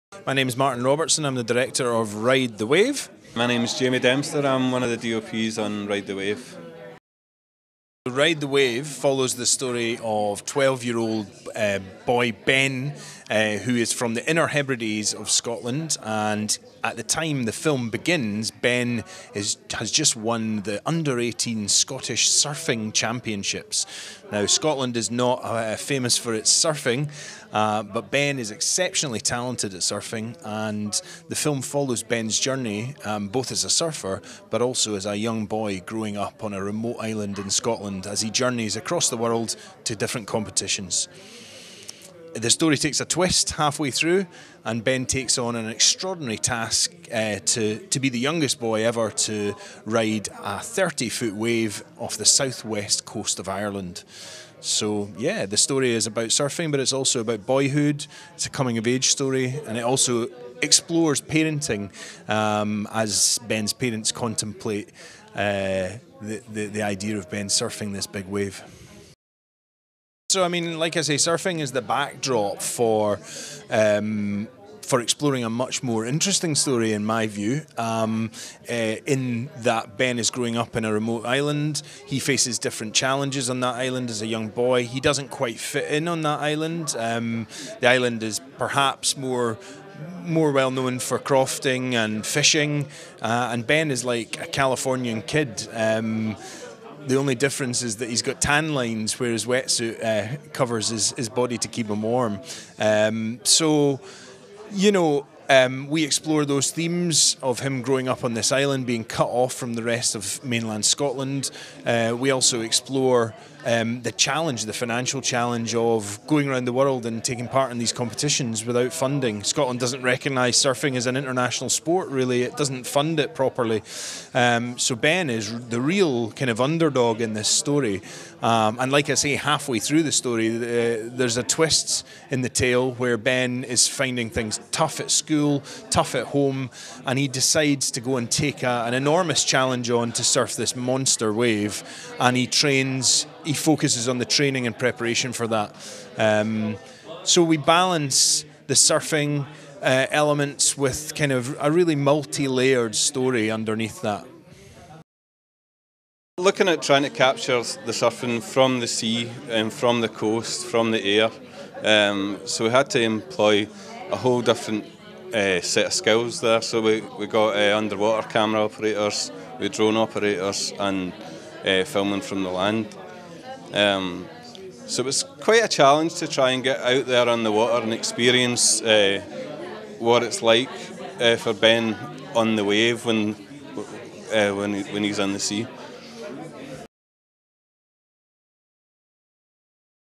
My name is Martyn Robertson. I'm the director of Ride the Wave. My name is Jeymes. I'm one of the DOPs on Ride the Wave. Ride the Wave follows the story of 12-year-old boy Ben, who is from the Inner Hebrides of Scotland, and at the time the film begins, Ben has just won the under-18 Scottish Surfing Championships. Now, Scotland is not famous for its surfing, but Ben is exceptionally talented at surfing, and the film follows Ben's journey, both as a surfer, but also as a young boy growing up on a remote island in Scotland as he journeys across the world to different competitions. The story takes a twist halfway through, and Ben takes on an extraordinary task to be the youngest boy ever to ride a 30-foot wave off the southwest coast of Ireland. So, yeah, the story is about surfing, but it's also about boyhood. It's a coming-of-age story, and it also explores parenting as Ben's parents contemplate the idea of Ben surfing this big wave. So, I mean, like I say, surfing is the backdrop for exploring a much more interesting story, in my view, in that Ben is growing up in a remote island. He faces different challenges on that island as a young boy. He doesn't quite fit in on that island. The island is perhaps more well known for crofting and fishing, and Ben is like a Californian kid. The only difference is that he's got tan lines where his wetsuit covers his body to keep him warm. We explore those themes of him growing up on this island, being cut off from the rest of mainland Scotland. We also explore the financial challenge of going around the world and taking part in these competitions without funding. Scotland doesn't recognise surfing as an international sport, really. It doesn't fund it properly. So Ben is the real kind of underdog in this story. And like I say, halfway through the story, there's a twist in the tale where Ben is finding things tough at school, tough at home, and he decides to go and take an enormous challenge on to surf this monster wave, and he focuses on the training and preparation for that. So we balance the surfing elements with kind of a really multi-layered story underneath that. Looking at trying to capture the surfing from the sea and from the coast, from the air, so we had to employ a whole different set of skills there. So we got underwater camera operators, we drone operators, and filming from the land. So it was quite a challenge to try and get out there on the water and experience what it's like for Ben on the wave when he's on the sea.